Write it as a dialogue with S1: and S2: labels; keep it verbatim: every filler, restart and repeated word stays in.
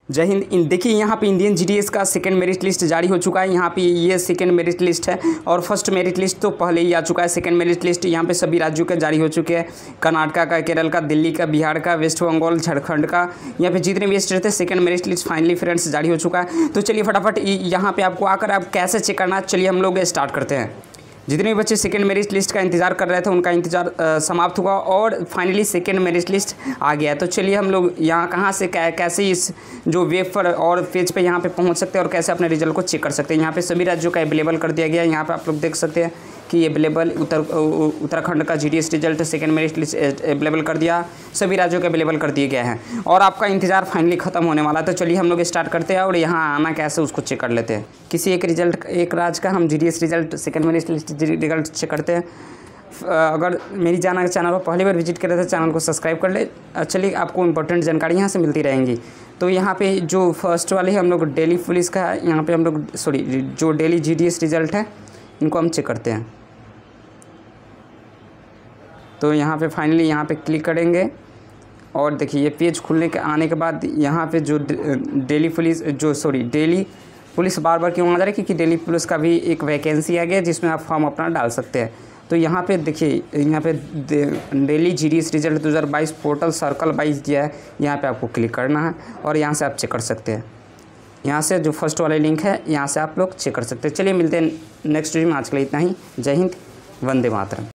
S1: जय हिंद। इन देखिए यहाँ पे इंडियन जीडीएस का सेकंड मेरिट लिस्ट जारी हो चुका है। यहाँ पे ये सेकंड मेरिट लिस्ट है और फर्स्ट मेरिट लिस्ट तो पहले ही आ चुका है। सेकंड मेरिट लिस्ट यहाँ पे सभी राज्यों के जारी हो चुके हैं। कर्नाटका का, केरल का, दिल्ली का, बिहार का, वेस्ट बंगाल, झारखंड का, यहाँ पे जितने भी स्टेट थे second merit list finally friends जारी हो चुका है। तो चलिए फटाफट यहाँ पे आपको आकर आप कैसे चेक करना, चलिए हम लोग स्टार्ट करते हैं। जितने भी बच्चे सेकंड मेरिट लिस्ट का इंतजार कर रहे थे उनका इंतजार आ, समाप्त हुआ और फाइनली सेकंड मेरिट लिस्ट आ गया। तो चलिए हम लोग यहाँ कहाँ से कै, कैसे इस जो वेब पर और पेज पे यहाँ पे पहुँच सकते हैं और कैसे अपने रिजल्ट को चेक कर सकते हैं। यहाँ पे सभी राज्यों का अवेलेबल कर दिया गया है। यहाँ पे आप लोग देख सकते हैं कि अवेलेबल उत्तर उत्तराखंड का GDS result second merit list available कर दिया, सभी राज्यों के अवेलेबल कर दिए गए हैं और आपका इंतजार फाइनली खत्म होने वाला है। तो चलिए हम लोग स्टार्ट करते हैं और यहाँ आना कैसे उसको चेक कर लेते हैं। किसी एक रिजल्ट एक राज्य का हम GDS result second merit list result check करते हैं। अगर मेरी जाना चैनल पर पहली बार विजिट कर रहे थे चैनल को सब्सक्राइब कर ले। चलिए आपको इंपॉर्टेंट जानकारी यहाँ से मिलती रहेंगी। तो यहाँ पे जो फर्स्ट वाले हम लोग दिल्ली पुलिस का है, यहाँ पे हम लोग सॉरी जो दिल्ली जीडीएस रिजल्ट है इनको हम चेक करते हैं। तो यहाँ पे फाइनली यहाँ पे क्लिक करेंगे और देखिए ये पेज खुलने के आने के बाद यहाँ पे जो दिल्ली पुलिस जो सॉरी दिल्ली पुलिस बार बार क्यों आ जा रही है, क्योंकि दिल्ली पुलिस का भी एक वैकेंसी आ गया जिसमें आप फॉर्म अपना डाल सकते हैं। तो यहाँ पे देखिए यहाँ पे दिल्ली जीडीएस रिजल्ट दो हज़ार बाईस पोर्टल सर्कल बाईस दिया है, यहाँ पे आपको क्लिक करना है और यहाँ से आप चेक कर सकते हैं। यहाँ से जो फर्स्ट वाला लिंक है यहाँ से आप लोग चेक कर सकते हैं। चलिए मिलते हैं नेक्स्ट वीडियो में। आज के लिए इतना ही। जय हिंद, वंदे मातरम।